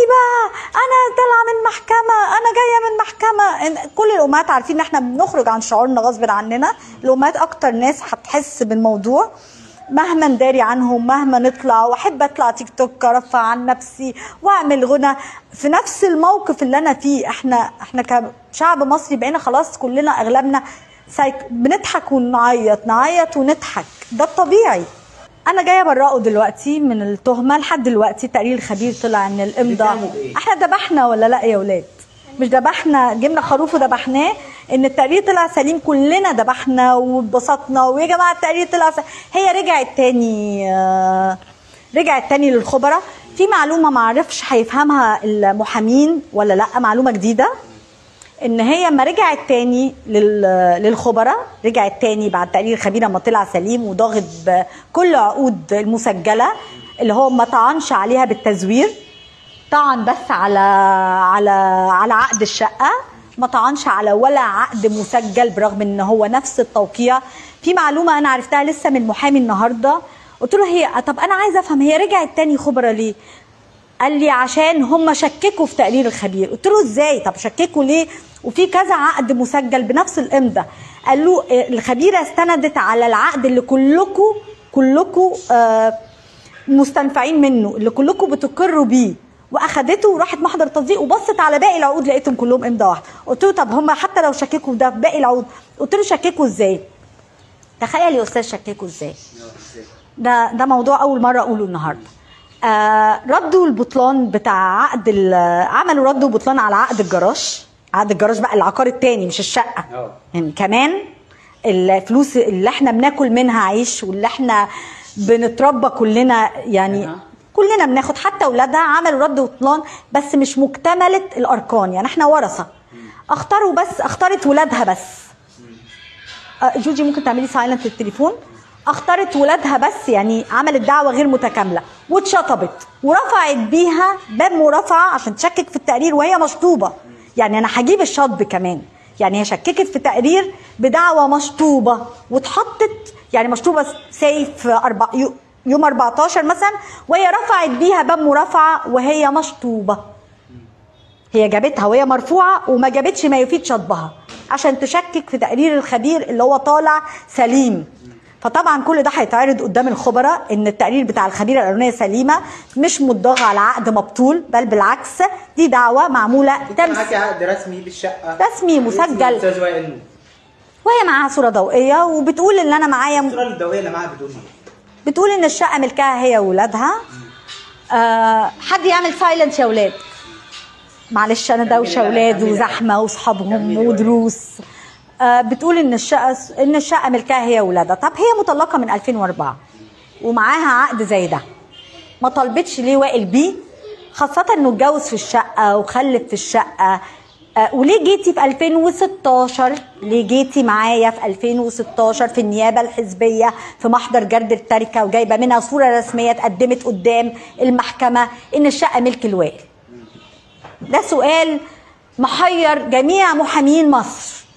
بقى انا طالعه من محكمه، انا جايه من محكمه. كل الامهات عارفين ان احنا بنخرج عن شعورنا غصب عننا. الامهات اكتر ناس هتحس بالموضوع مهما نداري عنهم، مهما نطلع. واحب اطلع تيك توك ارفع عن نفسي واعمل غنى في نفس الموقف اللي انا فيه. احنا كشعب مصري بقينا خلاص كلنا اغلبنا بنضحك ونعيط، نعيط ونضحك، ده الطبيعي. انا جايه برقه دلوقتي من التهمه. لحد دلوقتي تقرير الخبير طلع ان الامضاء احنا ذبحنا ولا لا يا ولاد؟ مش ذبحنا، جبنا خروف وذبحناه. ان التقرير طلع سليم، كلنا ذبحنا واتبسطنا ويا جماعه التقرير طلع سليم. هي رجعت تاني للخبراء. في معلومه ما اعرفش هيفهمها المحامين ولا لا، معلومه جديده، ان هي ما رجعت تاني للخبراء، رجعت تاني بعد تقرير الخبير لما طلع سليم وضاغط بكل عقود المسجله اللي هو ما طعنش عليها بالتزوير، طعن بس على عقد الشقه، ما طعنش على ولا عقد مسجل برغم ان هو نفس التوقيع. في معلومه انا عرفتها لسه من محامي النهارده، قلت له طب انا عايزه افهم هي رجعت تاني خبراء ليه؟ قال لي عشان هم شككوا في تقرير الخبير. قلت له ازاي؟ طب شككوا ليه؟ وفي كذا عقد مسجل بنفس الامضه. قال له الخبيره استندت على العقد اللي كلكم مستنفعين منه، اللي كلكم بتقروا بيه، واخدته وراحت محضر تصديق وبصت على باقي العقود لقيتهم كلهم امضه واحده. قلت له طب هم حتى لو شككوا في ده في باقي العقود، قلت له شككوا ازاي؟ تخيل يا استاذ شككوا ازاي؟ ده موضوع اول مره اقوله النهارده. ردوا البطلان بتاع عملوا رد وبطلان على عقد الجراج بقى، العقار التاني مش الشقه. يعني كمان الفلوس اللي احنا بناكل منها عيش واللي احنا بنتربى كلنا، يعني كلنا بناخد، حتى اولادها. عملوا رد وبطلان بس مش مكتمله الاركان، يعني احنا ورثه. اختارت ولادها بس. جوجي ممكن تعملي سايلنت التليفون؟ اختارت ولادها بس، يعني عملت دعوه غير متكامله واتشطبت ورفعت بيها باب مرافعه عشان تشكك في التقرير وهي مشطوبه. يعني انا هجيب الشطب كمان، يعني هي شككت في تقرير بدعوه مشطوبه واتحطت، يعني مشطوبه في يوم 14 مثلا، وهي رفعت بيها باب مرافعه وهي مشطوبه. هي جابتها وهي مرفوعه وما جابتش ما يفيد شطبها عشان تشكك في تقرير الخبير اللي هو طالع سليم. فطبعا كل ده هيتعرض قدام الخبراء ان التقرير بتاع الخبيره القانونيه سليمه، مش متضاغه على عقد مبطول، بل بالعكس دي دعوه معموله معاكي عقد رسمي بالشقه، رسمي مسجل، وهي معاها صوره ضوئيه وبتقول ان انا معايا الصوره الضوئيه اللي معاها بتقول ان الشقه ملكها هي واولادها. حد يعمل سايلنت يا اولاد، معلش انا دوشه اولاد وزحمه واصحابهم ودروس. بتقول ان الشقه ملكها هي واولادها. طب هي مطلقه من 2004 ومعاها عقد زي ده، ما طلبتش ليه وائل بيه؟ خاصه انه اتجوز في الشقه وخلف في الشقه. وليه جيتي في 2016؟ ليه جيتي معايا في 2016 في النيابه الحزبيه في محضر جرد التركه وجايبه منها صوره رسميه اتقدمت قدام المحكمه ان الشقه ملك الوائل؟ ده سؤال محير جميع محامين مصر.